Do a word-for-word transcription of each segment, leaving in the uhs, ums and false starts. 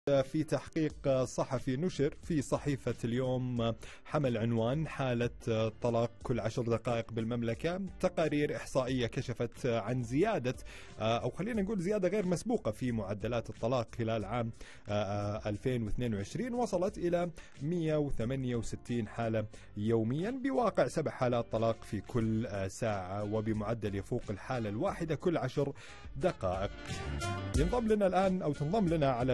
في تحقيق صحفي نشر في صحيفة اليوم حمل عنوان حالة طلاق كل عشر دقائق بالمملكة. تقارير إحصائية كشفت عن زيادة أو خلينا نقول زيادة غير مسبوقة في معدلات الطلاق خلال عام ألفين واثنين وعشرين، وصلت إلى مئة وثمانية وستين حالة يوميا، بواقع سبع حالات طلاق في كل ساعة، وبمعدل يفوق الحالة الواحدة كل عشر دقائق. ينضم لنا الآن أو تنضم لنا على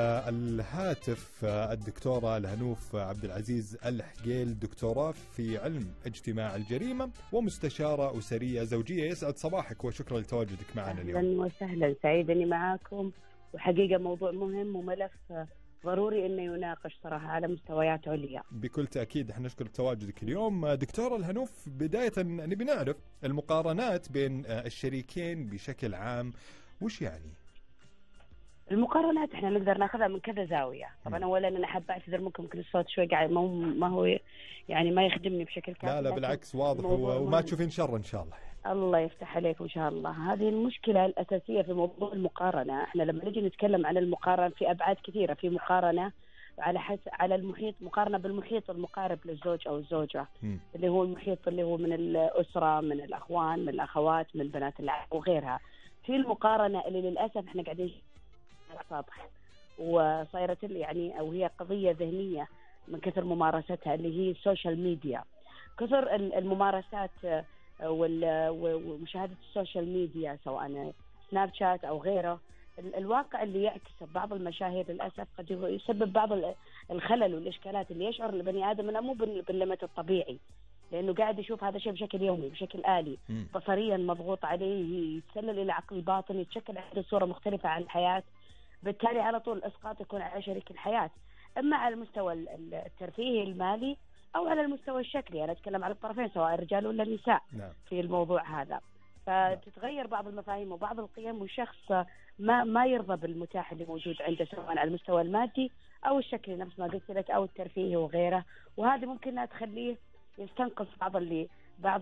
الهاتف الدكتورة الهنوف عبد العزيز الحقيل، دكتوراه في علم اجتماع الجريمة ومستشارة أسرية زوجية. يسعد صباحك وشكرا لتواجدك معنا اليوم. أهلا وسهلا، سعيد أني معاكم، وحقيقة موضوع مهم وملف ضروري أنه يناقش صراحة على مستويات عليا. بكل تأكيد احنا نشكر تواجدك اليوم. دكتورة الهنوف، بداية نبي نعرف المقارنات بين الشريكين بشكل عام وش يعني؟ المقارنات احنا نقدر ناخذها من كذا زاويه. طبعا اولا انا حابه اعتذر منكم، ممكن الصوت شوي قاعد ما هو ما هو يعني ما يخدمني بشكل كافي. لا لا بالعكس واضح وما تشوفين شر ان شاء الله. الله يفتح عليكم ان شاء الله. هذه المشكله الاساسيه في موضوع المقارنه. احنا لما نجي نتكلم عن المقارنه في ابعاد كثيره، في مقارنه على حسب على المحيط، مقارنه بالمحيط المقارب للزوج او الزوجه، م. اللي هو المحيط اللي هو من الاسره، من الاخوان، من الاخوات، من بنات العم وغيرها. في المقارنه اللي للاسف احنا قاعدين سطح وصايرت يعني او هي قضيه ذهنيه من كثر ممارستها، اللي هي السوشيال ميديا. كثر الممارسات ومشاهده السوشيال ميديا سواء سناب شات او غيره، الواقع اللي يعكس بعض المشاهير للاسف قد يسبب بعض الخلل والاشكالات اللي يشعر البني ادم انه مو بالليمت الطبيعي، لانه قاعد يشوف هذا الشيء بشكل يومي بشكل آلي، بصريا مضغوط عليه، يتسلل الى عقل الباطن، يتشكل عنده صوره مختلفه عن الحياه. بالتالي على طول الاسقاط يكون على شريك الحياه، اما على المستوى الترفيهي المالي او على المستوى الشكلي. انا اتكلم على الطرفين سواء الرجال ولا النساء نعم. في الموضوع هذا. فتتغير بعض المفاهيم وبعض القيم، والشخص ما ما يرضى بالمتاح اللي موجود عنده سواء على المستوى المادي او الشكلي نفس ما قلت لك او الترفيهي وغيره، وهذه ممكن انها تخليه يستنقص بعض اللي بعض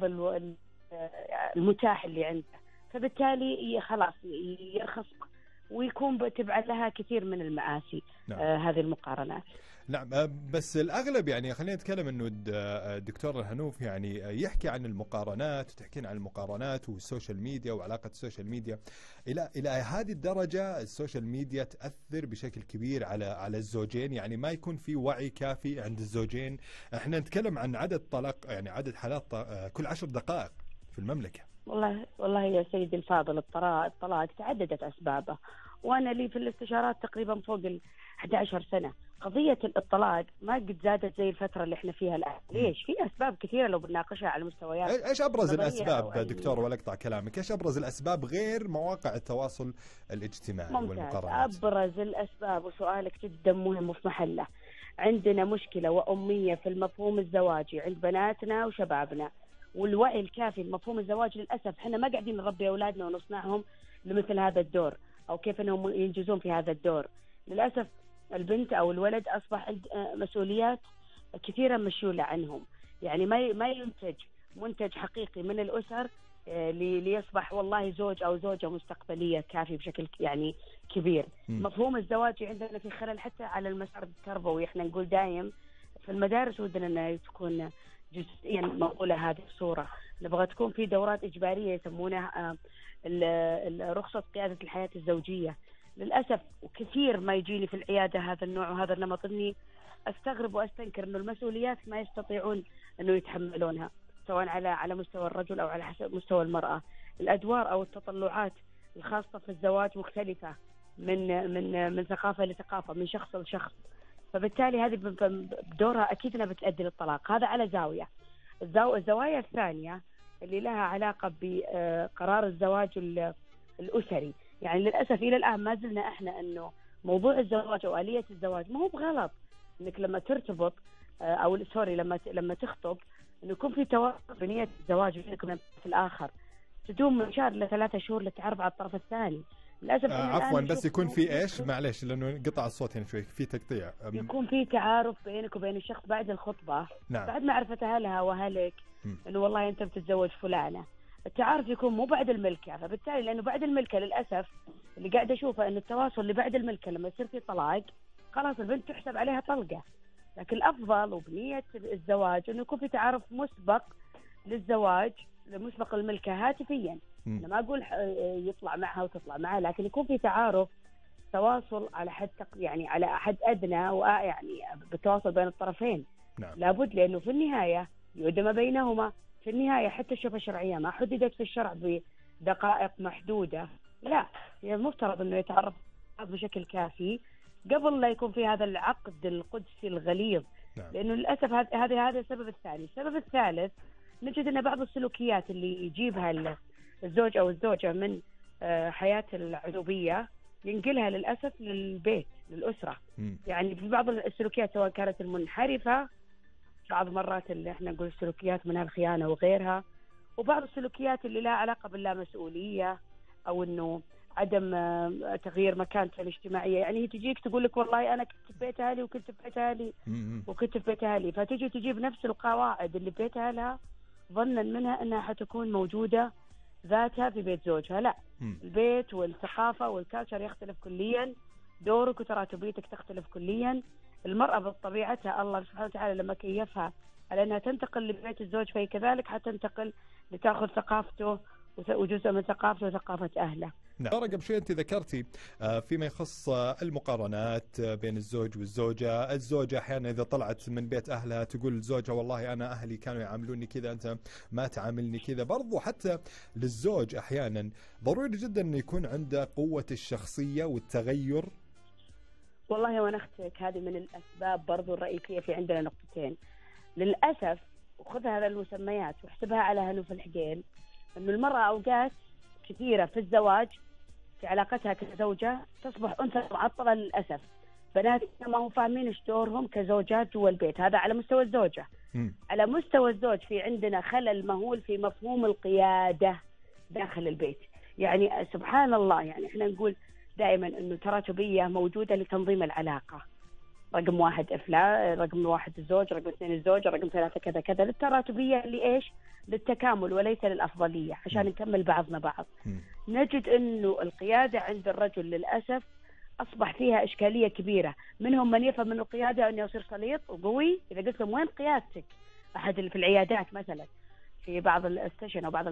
المتاح اللي عنده، فبالتالي خلاص يرخص ويكون تبع لها كثير من المآسي. نعم. آه هذه المقارنات. نعم، بس الأغلب يعني خلينا نتكلم إنه الدكتور الهنوف يعني يحكي عن المقارنات وتحكين عن المقارنات والسوشيال ميديا وعلاقة السوشيال ميديا إلى إلى هذه الدرجة. السوشيال ميديا تأثر بشكل كبير على على الزوجين، يعني ما يكون في وعي كافي عند الزوجين. احنا نتكلم عن عدد طلاق، يعني عدد حالات كل عشر دقائق في المملكة. والله والله يا سيدي الفاضل، الطلاق الطلاق تعددت أسبابه، وأنا لي في الاستشارات تقريبا فوق ال أحد عشر سنة. قضية الطلاق ما قد زادت زي الفترة اللي احنا فيها الآن. ليش؟ في أسباب كثيرة لو بناقشها على مستويات. ايش أبرز الأسباب دكتور، ولا أقطع كلامك، ايش أبرز الأسباب غير مواقع التواصل الاجتماعي ممتاز. والمقارنات؟ أبرز الأسباب، وسؤالك جدا مهم وفي محله. عندنا مشكلة وأمية في المفهوم الزواجي عند بناتنا وشبابنا، والوعي الكافي بمفهوم الزواج. للأسف احنا ما قاعدين نربي أولادنا ونصنعهم لمثل هذا الدور أو كيف أنهم ينجزون في هذا الدور. للأسف البنت أو الولد أصبح عند مسؤوليات كثيرة مشيولة عنهم، يعني ما ما ينتج منتج حقيقي من الأسر ليصبح والله زوج أو زوجة مستقبلية كافي بشكل يعني كبير. م. مفهوم الزواج عندنا في خلل حتى على المسار التربوي. احنا نقول دايم في المدارس ودنا أن تكون جزئيا مقولة هذه الصورة. نبغى تكون في دورات إجبارية يسمونها رخصة قيادة الحياة الزوجية. للأسف وكثير ما يجيني في العيادة هذا النوع وهذا النمط، إني أستغرب وأستنكر إنه المسؤوليات ما يستطيعون إنه يتحملونها سواء على على مستوى الرجل أو على حسب مستوى المرأة. الأدوار أو التطلعات الخاصة في الزواج مختلفة من من من ثقافة لثقافة، من شخص لشخص. فبالتالي هذه بدورها أكيد أنها بتؤدي للطلاق. هذا على زاوية. الزوايا الثانية اللي لها علاقة بقرار الزواج الأسري، يعني للأسف إلى الآن ما زلنا إحنا أنه موضوع الزواج أو آلية الزواج ما هو بغلط إنك لما ترتبط أو سوري لما لما تخطب إنه يكون في توافق بنية الزواج بينك وبين الطرف الآخر، تدوم من شهر لثلاثة شهور للتعرف على الطرف الثاني. للأسف آه عفوا بس يكون في إيش، معلش لأنه قطع الصوت هنا شوي، في تقطيع. يكون في تعارف بينك وبين الشخص بعد الخطبة. نعم. بعد معرفة أهلها وأهلك إنه والله أنت بتتزوج فلانة. التعارف يكون مو بعد الملكة، فبالتالي لأنه بعد الملكة للأسف اللي قاعد أشوفه إنه التواصل اللي بعد الملكة لما يصير في طلاق خلاص البنت تحسب عليها طلقة. لكن الأفضل وبنية الزواج أنه يكون في تعارف مسبق للزواج، مسبق الملكة هاتفيا. أنا ما أقول يطلع معها وتطلع معها، لكن يكون في تعارف، تواصل على حد يعني على حد أدنى، ويعني بالتواصل بين الطرفين. نعم. لابد، لأنه في النهاية يعود ما بينهما. في النهاية حتى الشوفة الشرعية ما حددت في الشرع بدقائق محدودة، لا، هي المفترض أنه يتعرف بشكل كافي قبل لا يكون في هذا العقد القدسي الغليظ. نعم. لأنه للأسف هذا هذا السبب الثاني. السبب الثالث نجد أن بعض السلوكيات اللي يجيبها الزوج أو الزوجة من حياة العزوبية ينقلها للأسف للبيت، للأسرة. م. يعني في بعض السلوكيات سواء كانت المنحرفة، بعض مرات اللي احنا نقول سلوكيات منها الخيانة وغيرها، وبعض السلوكيات اللي لها علاقة باللامسؤولية أو أنه عدم تغيير مكانتها الاجتماعية. يعني هي تجيك تقول لك والله أنا كنت في بيت أهلي وكنت في بيت أهلي وكنت في بيت أهلي، فتجي تجيب نفس القواعد اللي في بيت أهلها ظنا منها أنها حتكون موجودة ذاتها في بيت زوجها. لا، البيت والثقافة والكالتشر يختلف كليا، دورك وتراتبيتك تختلف كليا. المرأة بطبيعتها الله سبحانه وتعالى لما كيفها على أنها تنتقل لبيت الزوج، فهي كذلك حتنتقل لتأخذ ثقافته وجزء من ثقافته وثقافة أهله. نعم. قبل شوي أنت ذكرتي فيما يخص المقارنات بين الزوج والزوجة. الزوجة أحيانا إذا طلعت من بيت أهلها تقول لزوجها والله أنا أهلي كانوا يعاملوني كذا، أنت ما تعاملني كذا. برضو حتى للزوج أحيانا ضروري جدا أن يكون عنده قوة الشخصية والتغير. والله وأنا أختك هذه من الأسباب برضو الرئيسية. في عندنا نقطتين للأسف، وخذ هذا المسميات واحسبها على هنوف الحقين، أنه المرأة أوقات كثيرة في الزواج في علاقتها كزوجة تصبح أنثى معطلة للأسف. بناتنا ما هم فاهمين إيش دورهم كزوجات جوا البيت. هذا على مستوى الزوجة. م. على مستوى الزوج في عندنا خلل مهول في مفهوم القيادة داخل البيت. يعني سبحان الله، يعني إحنا نقول دائما أنه تراتبية موجودة لتنظيم العلاقة. رقم واحد إفلا، رقم واحد الزوج، رقم اثنين الزوجة، رقم ثلاثة كذا كذا. للتراتبية لإيش؟ للتكامل وليس للأفضلية، عشان نكمل بعضنا بعض. م. نجد أنه القيادة عند الرجل للأسف أصبح فيها إشكالية كبيرة. منهم من يفهم من القيادة أنه يصير سليط وقوي. إذا قلت لهم وين قيادتك، أحد في العيادات مثلا في بعض الستيشن أو بعض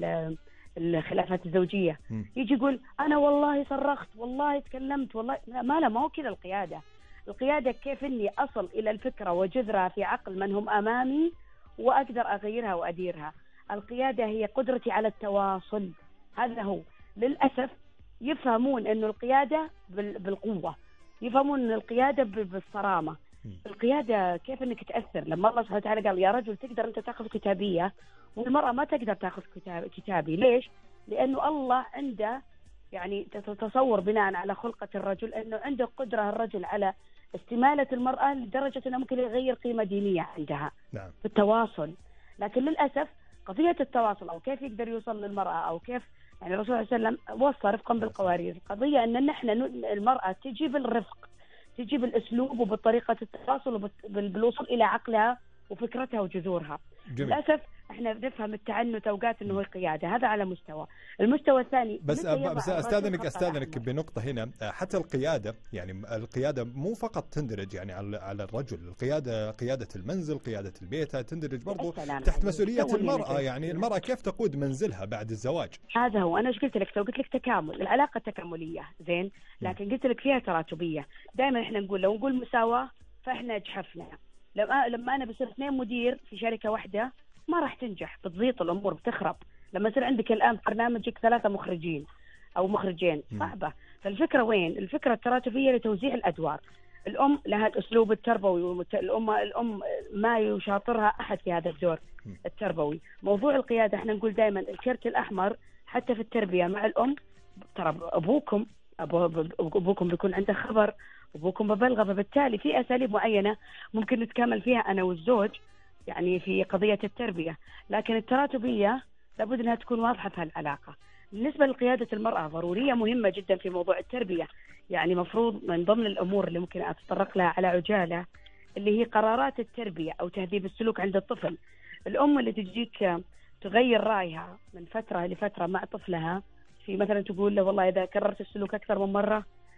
الخلافات الزوجية، م. يجي يقول أنا والله صرخت، والله تكلمت، والله ما لا ما هو كذا القيادة. القيادة كيف أني أصل إلى الفكرة وجذرها في عقل من هم أمامي وأقدر أغيرها وأديرها. القيادة هي قدرتي على التواصل. هذا هو. للأسف يفهمون أنه القيادة بالقوة، يفهمون أن القيادة بالصرامة. القيادة كيف أنك تأثر. لما الله سبحانه وتعالى قال يا رجل تقدر أنت تأخذ كتابية والمرأة ما تقدر تأخذ كتابي. ليش؟ لأنه الله عنده يعني تتصور بناء على خلقة الرجل أنه عنده قدرة الرجل على استمالة المرأة لدرجة أنه ممكن يغير قيمة دينية عندها. نعم. في التواصل. لكن للأسف قضية التواصل أو كيف يقدر يوصل للمرأة أو كيف يعني الرسول صلى الله عليه وسلم وصى رفقا بالقوارير. القضية أن نحن المرأة تجي بالرفق، تجي بالأسلوب وبالطريقة التواصل وبالوصول إلى عقلها وفكرتها وجذورها. جميل. للأسف احنا بنفهم التعنت اوقات انه هو القياده. هذا على مستوى. المستوى الثاني بس بس استاذنك استاذنك بنقطه هنا. حتى القياده يعني القياده مو فقط تندرج يعني على على الرجل. القياده قياده المنزل، قياده البيت تندرج برضو تحت مسؤوليه المراه. يعني المراه كيف تقود منزلها بعد الزواج. هذا هو. انا ايش قلت لك؟ لو قلت لك تكامل، العلاقه تكامليه زين، لكن قلت لك فيها تراتبيه. دائما احنا نقول لو نقول مساواه فاحنا جحفنا. لما لما انا بصير اثنين مدير في شركه واحده ما راح تنجح، بتضيط الامور، بتخرب. لما يصير عندك الان برنامجك ثلاثه مخرجين او مخرجين صعبه. فالفكره وين؟ الفكره التراتبيه لتوزيع الادوار. الام لها الاسلوب التربوي، الام الام ما يشاطرها احد في هذا الدور التربوي. موضوع القياده احنا نقول دائما الكرت الاحمر حتى في التربيه مع الام. ترى ابوكم أبو ابوكم بيكون عنده خبر، ابوكم ببلغه، فبالتالي في اساليب معينه ممكن نتكامل فيها انا والزوج يعني في قضية التربية. لكن التراتبية لابد أنها تكون واضحة في هالعلاقة. بالنسبة لقيادة المرأة ضرورية مهمة جدا في موضوع التربية. يعني مفروض من ضمن الأمور اللي ممكن أتطرق لها على عجالة اللي هي قرارات التربية أو تهذيب السلوك عند الطفل. الأم اللي تجيك تغير رأيها من فترة لفترة مع طفلها في مثلا تقول له والله إذا كررت السلوك أكثر من مرة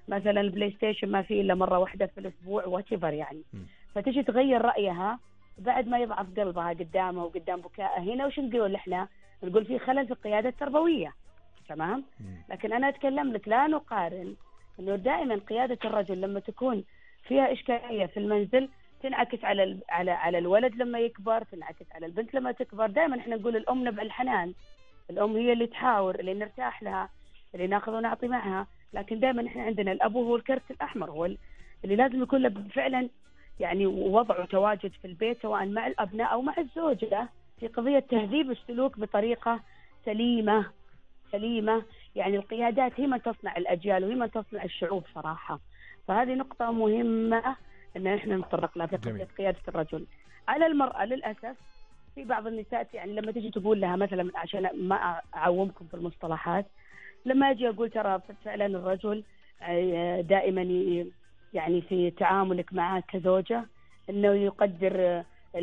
مثلا البلاي ستيشن ما فيه الا مره واحده في الاسبوع واتيفر يعني. م. فتجي تغير رايها بعد ما يضعف قلبها قدامه وقدام بكائها. هنا وش نقول احنا؟ نقول في خلل في القياده التربويه. تمام. م. لكن انا اتكلم لك لا نقارن، انه دائما قياده الرجل لما تكون فيها اشكاليه في المنزل تنعكس على ال... على على الولد لما يكبر، تنعكس على البنت لما تكبر. دائما احنا نقول الام نبع الحنان، الام هي اللي تحاور، اللي نرتاح لها، اللي ناخذ ونعطي معها. لكن دائما احنا عندنا الاب هو الكرت الاحمر، هو اللي لازم يكون له فعلا يعني وضعه تواجد في البيت سواء مع الابناء او مع الزوجه في قضيه تهذيب السلوك بطريقه سليمه سليمه. يعني القيادات هي من تصنع الاجيال وهي من تصنع الشعوب صراحه. فهذه نقطه مهمه ان احنا نتطرق لها في قضيه قياده الرجل. على المراه للاسف في بعض النساء يعني لما تجي تقول لها مثلا، عشان ما اعومكم في المصطلحات، لما اجي اقول ترى فعلا الرجل دائما يعني في تعاملك معه كزوجه انه يقدر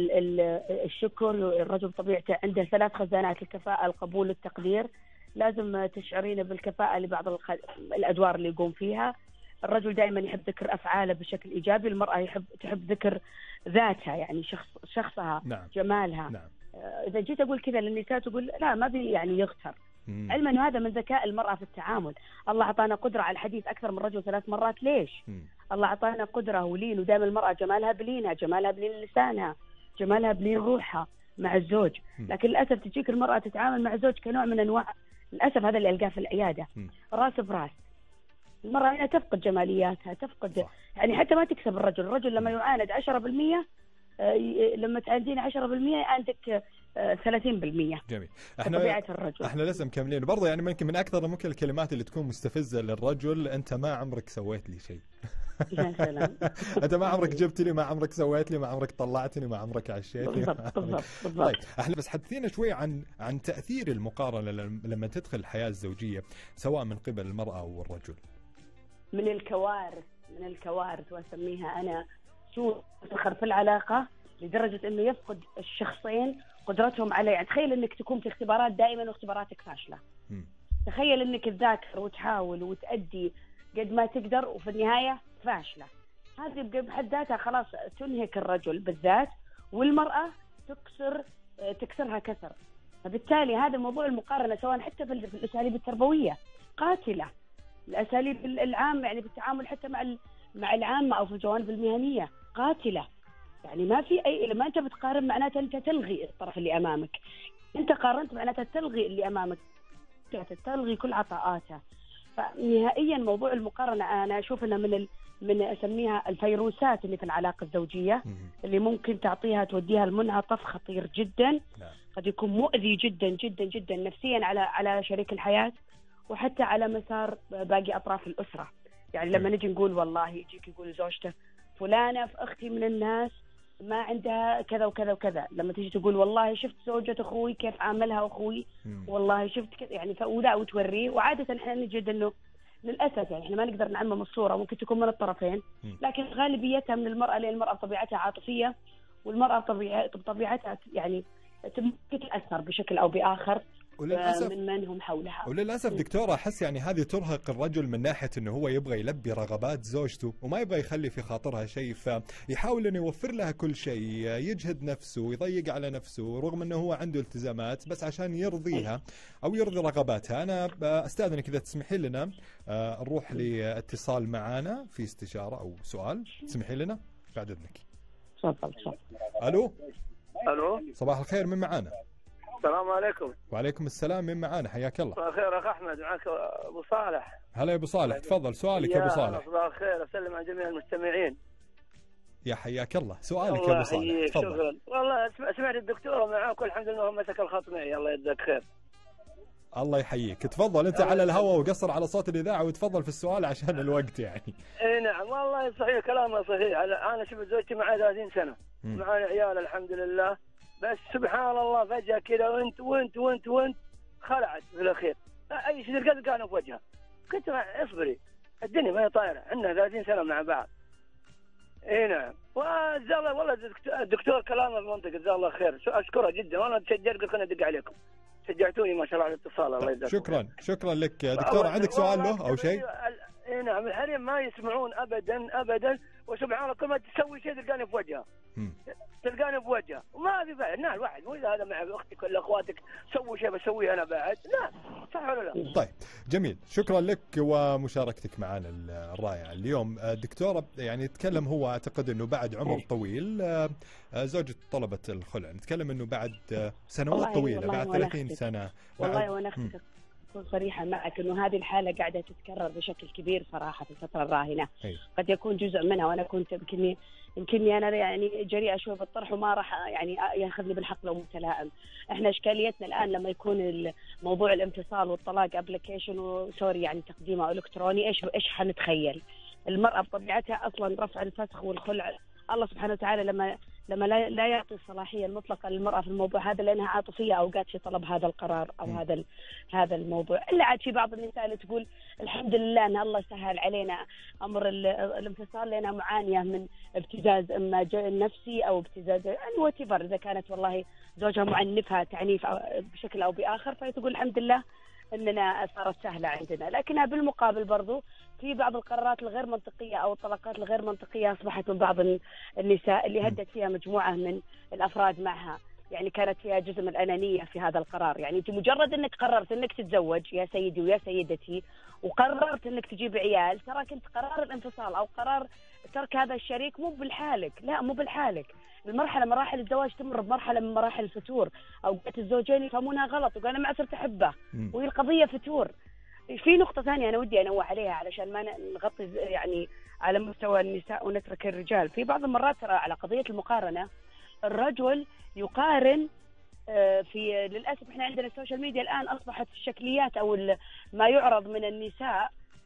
الشكر. الرجل طبيعته عنده ثلاث خزانات: الكفاءه، القبول، التقدير. لازم تشعرين بالكفاءه لبعض الادوار اللي يقوم فيها. الرجل دائما يحب ذكر افعاله بشكل ايجابي، المراه يحب تحب ذكر ذاتها يعني شخص شخصها. نعم. جمالها. نعم. اذا جيت اقول كذا للنساء تقول لا ما بي يعني يغتر. علما انه هذا من ذكاء المراه في التعامل. الله اعطانا قدره على الحديث اكثر من رجل ثلاث مرات. ليش؟ م. الله اعطانا قدره ولين، ودائما المراه جمالها بلينها، جمالها بلين لسانها، جمالها بلين روحها مع الزوج. م. لكن للاسف تجيك المراه تتعامل مع الزوج كنوع من انواع، للاسف هذا اللي القاه في العياده، م. راس براس. المراه هنا تفقد جمالياتها، تفقد صح. يعني حتى ما تكسب الرجل. الرجل لما يعاند عشرة بالمئة لما تعاندين عشرة بالمئة عندك ثلاثين بالمئة. جميل. احنا طبيعة الرجل. احنا لسه مكملين برضه. يعني ممكن من اكثر ممكن الكلمات اللي تكون مستفزه للرجل: انت ما عمرك سويت لي شيء. يا سلام. انت ما عمرك جبت لي، ما عمرك سويت لي، ما عمرك طلعتني، ما عمرك عشيتني. بالضبط بالضبط بالضبط. طيب احنا بس حدثينا شوي عن عن تاثير المقارنه لما تدخل الحياه الزوجيه سواء من قبل المراه او الرجل. من الكوارث من الكوارث واسميها انا سوء سخر في العلاقه، لدرجه انه يفقد الشخصين قدرتهم على، يعني تخيل انك تكون في اختبارات دائما واختباراتك فاشله. م. تخيل انك تذاكر وتحاول وتأدي قد ما تقدر وفي النهايه فاشله. هذه بحد ذاتها خلاص تنهك الرجل بالذات، والمراه تكسر تكسرها كسر. فبالتالي هذا موضوع المقارنه سواء حتى في الاساليب التربويه قاتله. الاساليب العامه يعني بالتعامل حتى مع مع العامه او في الجوانب المهنيه قاتله. يعني ما في اي، لما انت بتقارن معناته انت تلغي الطرف اللي امامك. انت قارنت معناته تلغي اللي امامك، تلغي كل عطاءاته. فنهائيا موضوع المقارنه انا اشوف انها من ال... من اسميها الفيروسات اللي في العلاقه الزوجيه، اللي ممكن تعطيها توديها لمنعطف خطير جدا، قد يكون مؤذي جدا جدا جدا نفسيا على على شريك الحياه وحتى على مسار باقي اطراف الاسره. يعني لما نجي نقول والله يجيك يقول زوجته فلانه في اختي من الناس ما عندها كذا وكذا وكذا، لما تيجي تقول والله شفت زوجة اخوي كيف عاملها اخوي، والله شفت كذا، يعني وذا وتوريه. وعاده احنا نجد انه للاسف يعني احنا ما نقدر نعمم الصوره، ممكن تكون من الطرفين، لكن غالبيتها من المراه، لان المراه بطبيعتها عاطفيه، والمراه بطبيعتها يعني ممكن تتاثر بشكل او باخر وللأسف من من هم حولها. وللأسف دكتورة أحس يعني هذه ترهق الرجل من ناحية أنه هو يبغى يلبي رغبات زوجته وما يبغى يخلي في خاطرها شيء، فيحاول أنه يوفر لها كل شيء، يجهد نفسه ويضيق على نفسه رغم أنه هو عنده التزامات بس عشان يرضيها أو يرضي رغباتها. أنا أستاذنك إذا تسمحي لنا نروح لاتصال معانا في استشارة أو سؤال، تسمحي لنا بعد إذنك. تفضل تفضل. ألو. ألو. صباح الخير، من معانا؟ السلام عليكم. وعليكم السلام، من معانا؟ حياك الله. صباح الخير اخ احمد، معك ابو صالح. هلا يا ابو صالح، تفضل سؤالك يا ابو صالح. صباح الخير، اسلم على جميع المستمعين. يا حياك الله، سؤالك يا ابو صالح تفضل. شكرا. والله سمعت الدكتور معاك والحمد لله مسك الخط معي، الله يجزاك خير. الله يحييك، تفضل انت على الهواء وقصر على صوت الاذاعه وتفضل في السؤال عشان الوقت يعني. اي نعم والله صحيح كلامه صحيح. انا شفت زوجتي معي ثلاثين سنه، معانا عيال الحمد لله، بس سبحان الله فجأة كذا وانت وانت وانت وانت خلعت في الأخير. أي شيء تلقى كانوا في وجهها. قلت اصبري الدنيا ما هي طايرة، عندنا ثلاثين سنة مع بعض. اي نعم. وجزاه الله والله الدكتور كلامه في منطقة، جزاه الله خير، أشكره جدا، وأنا تشجعت قلت خليني أدق عليكم. شجعتوني ما شاء الله على الاتصال، الله يجزاك. شكرا شكرا لك يا دكتور. عندك سؤال له أو شيء؟ اي نعم الحريم ما يسمعون ابدا ابدا، وسبحان الله كل ما تسوي شيء تلقاني في وجهها. تلقاني في وجهها وما في بعد. نعم الواحد مو اذا هذا مع اختك ولا اخواتك سووا شيء بسويه انا بعد، لا صح ولا لا؟ طيب جميل، شكرا لك ومشاركتك معنا الرائعه اليوم. دكتوره يعني تكلم هو اعتقد انه بعد عمر طويل زوجته طلبت الخلع، نتكلم انه بعد سنوات طويله بعد ثلاثين سنه. والله وانا اختك أكون صريحة معك إنه هذه الحالة قاعدة تتكرر بشكل كبير صراحة في الفترة الراهنة. هي. قد يكون جزء منها وأنا كنت يمكنني يمكنني أنا يعني جريئة شوي بالطرح وما راح يعني ياخذني بالحق لو متلائم. إحنا إشكاليتنا الآن لما يكون موضوع الانفصال والطلاق أبليكيشن وسوري يعني تقديمه إلكتروني، إيش إيش حنتخيل؟ المرأة بطبيعتها أصلا رفع الفسخ والخلع الله سبحانه وتعالى لما لما لا, لا يعطي الصلاحيه المطلقه للمراه في الموضوع هذا لانها عاطفيه اوقات في طلب هذا القرار او م. هذا هذا الموضوع. الا عاد في بعض النساء اللي تقول الحمد لله ان الله سهل علينا امر الانفصال لانها معانيه من ابتزاز اما نفسي او ابتزاز يعني واتيفر، اذا كانت والله زوجها معنفها تعنيف بشكل او باخر فهي تقول الحمد لله اننا صارت سهله عندنا. لكنها بالمقابل برضو في بعض القرارات الغير منطقيه او الطلقات الغير منطقيه اصبحت من بعض النساء اللي هدت فيها مجموعه من الافراد معها، يعني كانت فيها جزء من الانانيه في هذا القرار. يعني انت مجرد انك قررت انك تتزوج يا سيدي ويا سيدتي وقررت انك تجيب عيال، ترى كنت قرار الانفصال او قرار ترك هذا الشريك مو بالحالك، لا مو بالحالك. المرحله مراحل الزواج تمر بمرحله من مراحل الفتور، اوقات الزوجين يفهمونها غلط وقال انا ما صرت احبه وهي القضيه فتور. في نقطه ثانيه انا ودي انوه عليها علشان ما نغطي يعني على مستوى النساء ونترك الرجال. في بعض المرات ترى على قضيه المقارنه الرجل يقارن في للاسف احنا عندنا السوشيال ميديا الان اصبحت الشكليات او ما يعرض من النساء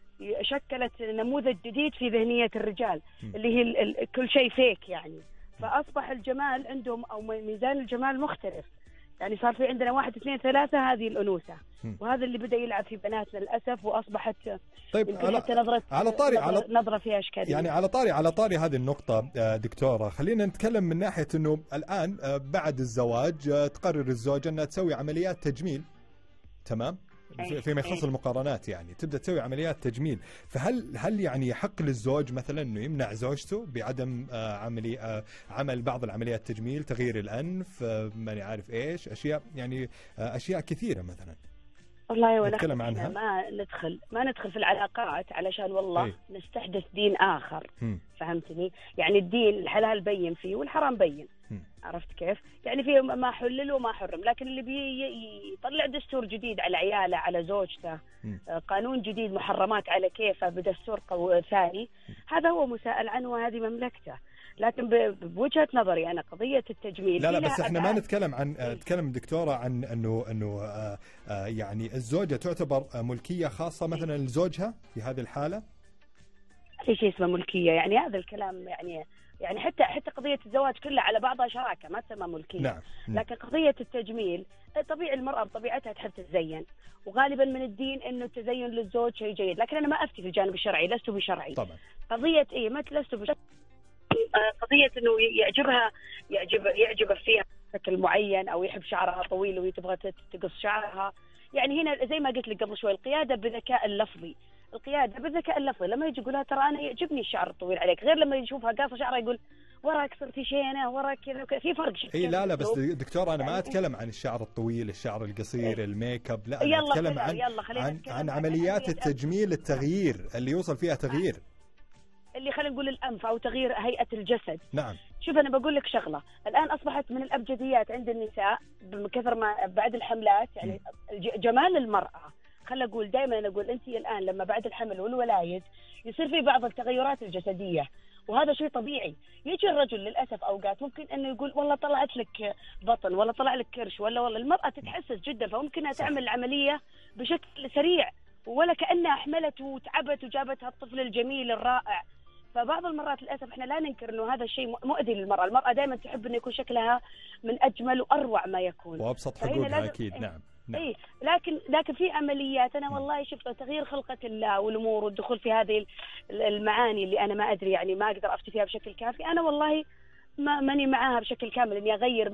شكلت نموذج جديد في ذهنيه الرجال اللي هي كل شيء فيك يعني، فاصبح الجمال عندهم او ميزان الجمال مختلف. يعني صار في عندنا واحد اثنين ثلاثة هذه الأنوثة، وهذا اللي بدأ يلعب في بناتنا للأسف وأصبحت طيب على نظرة على طاري على نظرة فيها إشكالية. يعني على طاري على طاري هذه النقطة دكتورة، خلينا نتكلم من ناحية إنه الآن بعد الزواج تقرر الزوجة أنها تسوي عمليات تجميل، تمام؟ فيما يخص المقارنات يعني تبدأ تسوي عمليات تجميل، فهل هل يعني يحق للزوج مثلا انه يمنع زوجته بعدم عملي عمل بعض العمليات التجميل، تغيير الانف، ماني عارف ايش، اشياء يعني اشياء كثيره مثلا؟ والله ولا نتكلم عنها ما ندخل ما ندخل في العلاقات علشان والله أي. نستحدث دين اخر م. فهمتني؟ يعني الدين الحلال بين فيه والحرام بين م. عرفت كيف؟ يعني في ما حلل وما حرم، لكن اللي بيطلع دستور جديد على عياله على زوجته م. قانون جديد محرمات على كيفه بدستور ثاني، هذا هو مساءل عنه وهذه مملكته. لكن بوجهة نظري أنا قضية التجميل لا لا بس احنا ما نتكلم عن نتكلم دكتورة عن انه انه آآ آآ يعني الزوجة تعتبر ملكية خاصة مثلا لزوجها في هذه الحالة؟ في شيء اسمه ملكية، يعني هذا الكلام يعني يعني حتى حتى قضية الزواج كلها على بعضها شراكة ما تسمى ملكية. نعم. لكن قضية التجميل طبيعي المرأة بطبيعتها تحب تتزين، وغالبا من الدين انه التزين للزوج شيء جيد، لكن انا ما افتي في الجانب الشرعي، لست بشرعي. طبعا. قضية ايه ما لست بشرعي، قضية انه يعجبها يعجب يعجبه فيها شكل معين او يحب شعرها طويل وتبغى تقص شعرها. يعني هنا زي ما قلت لك قبل شوي القيادة بالذكاء اللفظي، القيادة بالذكاء اللفظي. لما يجي يقولها ترى انا يعجبني الشعر الطويل عليك، غير لما يشوفها قاصة شعرها يقول وراك صرتي شينة وراك كذا، في فرق. اي لا لا بس دكتور انا ما اتكلم عن الشعر الطويل، الشعر القصير، الميك اب، لا انا اتكلم عن عن, عن عمليات التجميل، التغيير اللي يوصل فيها تغيير، اللي خلينا نقول الأنف أو تغيير هيئة الجسد. نعم. شوف أنا بقول لك شغلة، الآن أصبحت من الأبجديات عند النساء بكثر ما بعد الحملات يعني م. جمال المرأة. خلينا أقول دائما أنا أقول أنت الآن لما بعد الحمل والولايد يصير في بعض التغيرات الجسدية، وهذا شيء طبيعي. يجي الرجل للأسف أوقات ممكن أنه يقول والله طلعت لك بطن ولا طلع لك كرش ولا والله المرأة تتحسس جدا، فممكنها تعمل العملية بشكل سريع ولا كأنها حملت وتعبت وجابت الطفل الجميل الرائع. فبعض المرات للأسف احنا لا ننكر انه هذا الشيء مؤذي للمرأة، المرأة دائما تحب انه يكون شكلها من اجمل واروع ما يكون وابسط حقوقها اكيد. نعم. نعم. اي لكن لكن في عمليات انا والله شفت تغيير خلقة الله والامور والدخول في هذه المعاني اللي انا ما ادري يعني ما اقدر افتي فيها بشكل كافي، انا والله ما ماني معاها بشكل كامل اني اغير ما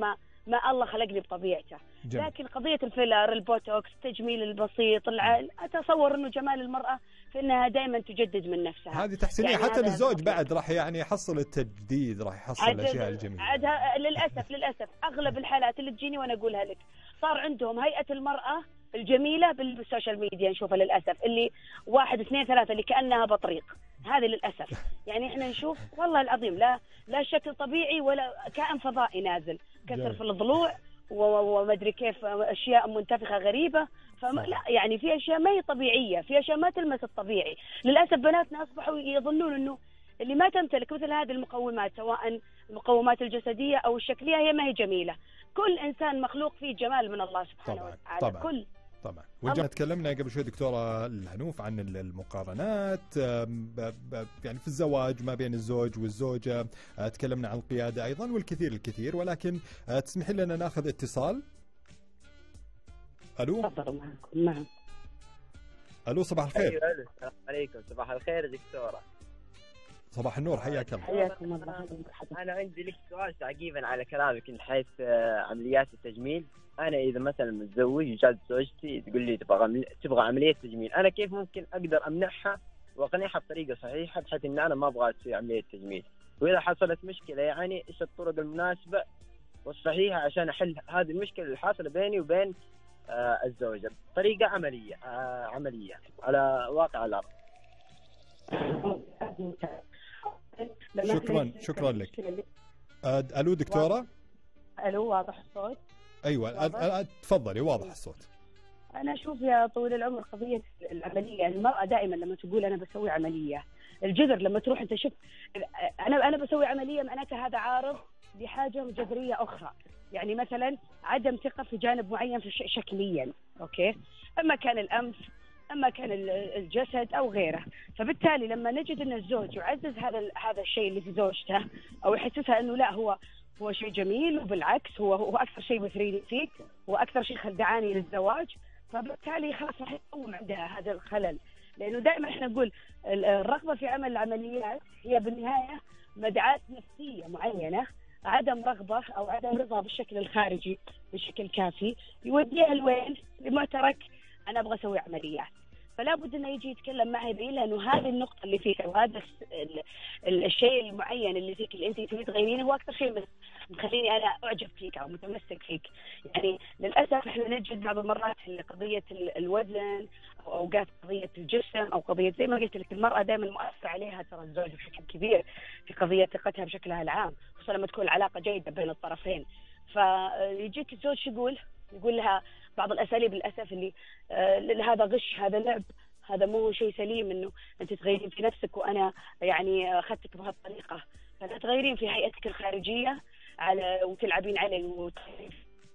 ما الله خلقني بطبيعته. جميل. لكن قضية الفيلر، البوتوكس، التجميل البسيط، الع... أتصور أنه جمال المرأة في أنها دائما تجدد من نفسها. هذه تحسينية يعني حتى للزوج هذا بعد راح يعني يحصل التجديد، راح يحصل الأشياء الجميلة. عاد للأسف للأسف أغلب الحالات اللي تجيني وأنا أقولها لك صار عندهم هيئة المرأة الجميلة بالسوشيال ميديا، نشوفها للأسف، اللي واحد اثنين ثلاثة اللي كأنها بطريق. هذه للأسف يعني احنا نشوف والله العظيم لا لا شكل طبيعي ولا كائن فضائي نازل، كسر في الضلوع وما ادري كيف، اشياء منتفخه غريبه. فلا يعني في اشياء ما هي طبيعيه، في اشياء ما تلمس الطبيعي. للاسف بناتنا اصبحوا يظنون انه اللي ما تمتلك مثل هذه المقومات، سواء المقومات الجسديه او الشكليه، هي ما هي جميله. كل انسان مخلوق فيه جمال من الله سبحانه وتعالى. طبعا كل طبعا. وجينا تكلمنا قبل شوي دكتورة الهنوف عن المقارنات يعني في الزواج ما بين الزوج والزوجة، تكلمنا عن القيادة أيضا والكثير الكثير، ولكن تسمحي لنا ناخذ اتصال. ألو. تفضلوا معكم. نعم. ألو صباح الخير. أيوة السلام عليكم. صباح الخير دكتورة. صباح النور، حياك الله. حياكم الله. أنا عندي لك سؤال تعقيبا على كلامك من حيث عمليات التجميل. أنا إذا مثلا متزوج وجات زوجتي تقول لي تبغى عملية تبغى عملية تجميل، أنا كيف ممكن أقدر أمنعها وأقنعها بطريقة صحيحة بحيث إن أنا ما أبغى تسوي عملية تجميل؟ وإذا حصلت مشكلة يعني إيش الطرق المناسبة والصحيحة عشان أحل هذه المشكلة اللي حاصلة بيني وبين آه الزوجة بطريقة عملية آه عملية على واقع الأرض. شكرا شكرا لك. ألو دكتورة. ألو واضح الصوت؟ أيوة تفضلي واضح الصوت. أنا أشوف يا طويل العمر قضية العملية، المرأة دائما لما تقول أنا بسوي عملية، الجذر لما تروح أنت شوف أنا أنا بسوي عملية معناتها هذا عارض بحاجة جذرية أخرى، يعني مثلا عدم ثقة في جانب معين في شكليا، أوكي، أما كان الأنف أما كان الجسد أو غيره. فبالتالي لما نجد أن الزوج يعزز هذا هذا الشيء اللي في زوجته أو يحسسها أنه لا هو هو شيء جميل، وبالعكس هو هو أكثر شيء مثيرني فيك وأكثر شيء خدعاني للزواج، فبالتالي خلاص راح يقوم عندها هذا الخلل. لأنه دائما إحنا نقول الرغبة في عمل العمليات هي بالنهاية مدعاة نفسية معينة، عدم رغبة أو عدم رضا بالشكل الخارجي بشكل كافي يوديها لوين؟ لمعترك أنا أبغى أسوي عمليات. فلا بد انه يجي يتكلم معي يبين له انه هذه النقطه اللي فيك وهذا الشيء المعين اللي فيك اللي انت تبي تغيرينه هو اكثر شيء مخليني انا اعجب فيك او متمسك فيك. يعني للاسف احنا نجد بعض المرات قضيه الوزن او اوقات قضيه الجسم او قضيه زي ما قلت لك المراه دائما مؤثر عليها ترى الزوج بشكل كبير في قضيه ثقتها بشكلها العام، خصوصا لما تكون العلاقه جيده بين الطرفين. فيجيك الزوج يقول يقول لها بعض الاساليب للاسف اللي آه هذا غش، هذا لعب، هذا مو شيء سليم انه انت تغيرين في نفسك وانا يعني اخذتك بهالطريقه. فلا تغيرين في هيئتك الخارجيه على وتلعبين علي وتغيرين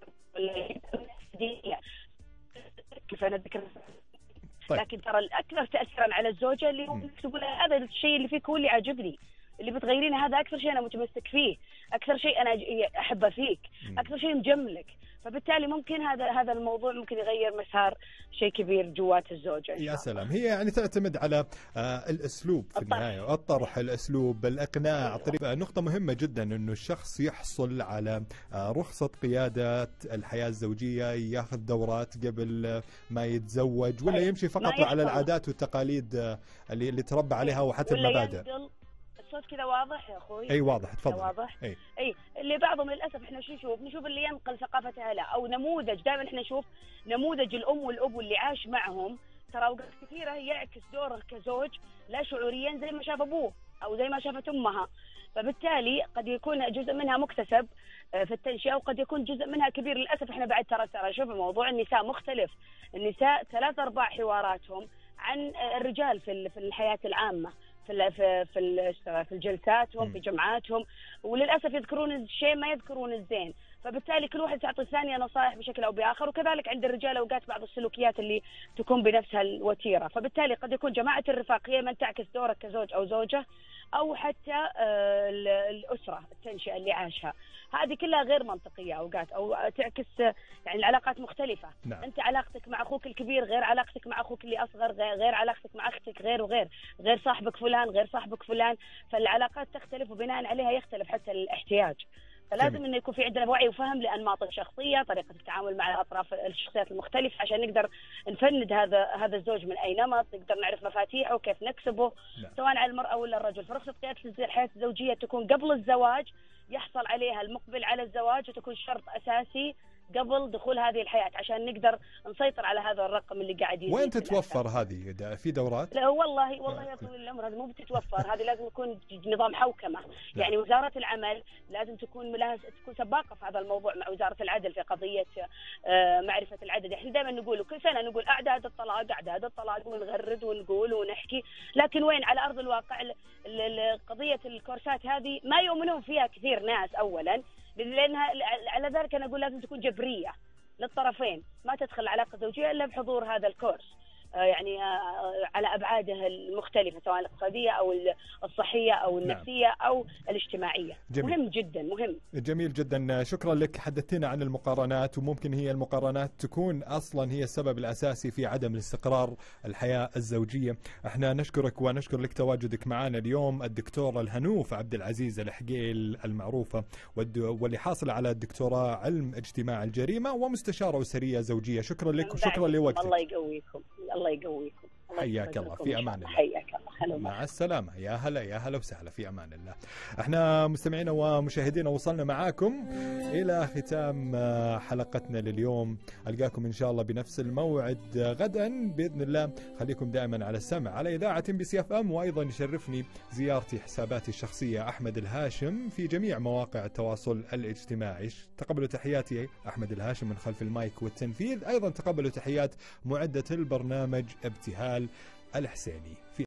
كيف انا ذكر. لكن ترى الاكثر تاثيرا على الزوجه اللي هو تقول هذا الشيء اللي فيك هو اللي عاجبني، اللي بتغيرينه هذا اكثر شيء انا متمسك فيه، اكثر شيء انا احبه فيك، اكثر شيء مجملك. فبالتالي ممكن هذا هذا الموضوع ممكن يغير مسار شيء كبير جوات الزوجة. يا سلام. هي يعني تعتمد على آه الاسلوب في النهايه، الطرح، الاسلوب، الاقناع. طريقة نقطه مهمه جدا انه الشخص يحصل على آه رخصه قياده الحياه الزوجيه، ياخذ دورات قبل ما يتزوج، ولا يمشي فقط على العادات والتقاليد آه اللي اللي تربى عليها وحتى المبادئ. الصوت كذا واضح يا اخوي؟ اي واضح، تفضل. واضح؟ اي اي اللي بعضهم للاسف احنا شو نشوف؟ نشوف اللي ينقل ثقافتها لا او نموذج. دائما احنا نشوف نموذج الام والاب واللي عاش معهم، ترى اوقات كثيره يعكس دوره كزوج لا شعوريا زي ما شاف ابوه او زي ما شافت امها. فبالتالي قد يكون جزء منها مكتسب في التنشئه وقد يكون جزء منها كبير. للاسف احنا بعد ترى ترى شوف موضوع النساء مختلف. النساء ثلاث ارباع حواراتهم عن الرجال في في الحياه العامه، في في في في الجلساتهم في جمعاتهم، وللاسف يذكرون الشيء ما يذكرون الزين. فبالتالي كل واحد تعطي الثانيه نصائح بشكل او باخر. وكذلك عند الرجال اوقات بعض السلوكيات اللي تكون بنفسها الوتيره. فبالتالي قد يكون جماعه الرفاقيه من تعكس دورك كزوج او زوجه، او حتى الاسره التنشئه اللي عاشها. هذه كلها غير منطقيه اوقات، او تعكس يعني العلاقات مختلفه. نعم. انت علاقتك مع اخوك الكبير غير علاقتك مع اخوك اللي اصغر، غير علاقتك مع اختك، غير وغير غير صاحبك فلان غير صاحبك فلان. فالعلاقات تختلف وبناء عليها يختلف حتى الاحتياج. فلازم جميل. انه يكون في عندنا وعي وفهم لانماط الشخصيه، طريقه التعامل مع الاطراف الشخصيات المختلفه، عشان نقدر نفند هذا هذا الزوج من اي نمط، نقدر نعرف مفاتيحه وكيف نكسبه. نعم. سواء على المراه ولا الرجل. فرخصه قياده الحياه الزوجيه تكون قبل الزواج، يحصل عليها المقبل على الزواج، وتكون شرط اساسي قبل دخول هذه الحياه عشان نقدر نسيطر على هذا الرقم اللي قاعد يزيد. وين تتوفر هذه؟ في دورات؟ لا والله والله يا طويل العمر هذه مو بتتوفر، هذه لازم يكون نظام حوكمه. يعني وزاره العمل لازم تكون ملاهس تكون سباقه في هذا الموضوع مع وزاره العدل في قضيه معرفه العدد. احنا دائما نقول وكل سنه نقول اعداد الطلاق اعداد الطلاق ونغرد ونقول ونحكي، لكن وين على ارض الواقع قضيه الكورسات هذه ما يؤمنون فيها كثير ناس اولا، لانها على ذلك انا اقول لازم تكون جبريه للطرفين، ما تدخل العلاقه الزوجيه الا بحضور هذا الكورس يعني على ابعاده المختلفه سواء الاقتصاديه او الصحيه او النفسيه او الاجتماعيه. جميل. مهم جدا مهم. جميل جدا، شكرا لك. حدثتنا عن المقارنات، وممكن هي المقارنات تكون اصلا هي السبب الاساسي في عدم الاستقرار الحياه الزوجيه. احنا نشكرك ونشكر لك تواجدك معنا اليوم، الدكتوره الهنوف عبد العزيز الحقيل المعروفه، واللي حاصله على الدكتوراه علم اجتماع الجريمه ومستشاره اسريه زوجيه. شكرا لك وشكرا لوقتك. الله يقويكم. الله يقويكم. حياك الله، في امان الله. حياك الله. مع السلامه. يا هلا يا هلا وسهلا، في امان الله. احنا مستمعينا ومشاهدينا وصلنا معاكم الى ختام حلقتنا لليوم. القاكم ان شاء الله بنفس الموعد غدا باذن الله. خليكم دائما على السمع على اذاعه ام بي سي اف ام، وايضا يشرفني زيارتي حساباتي الشخصيه احمد الهاشم في جميع مواقع التواصل الاجتماعي. تقبلوا تحياتي احمد الهاشم من خلف المايك والتنفيذ. ايضا تقبلوا تحيات معده البرنامج ابتهال الحسيني.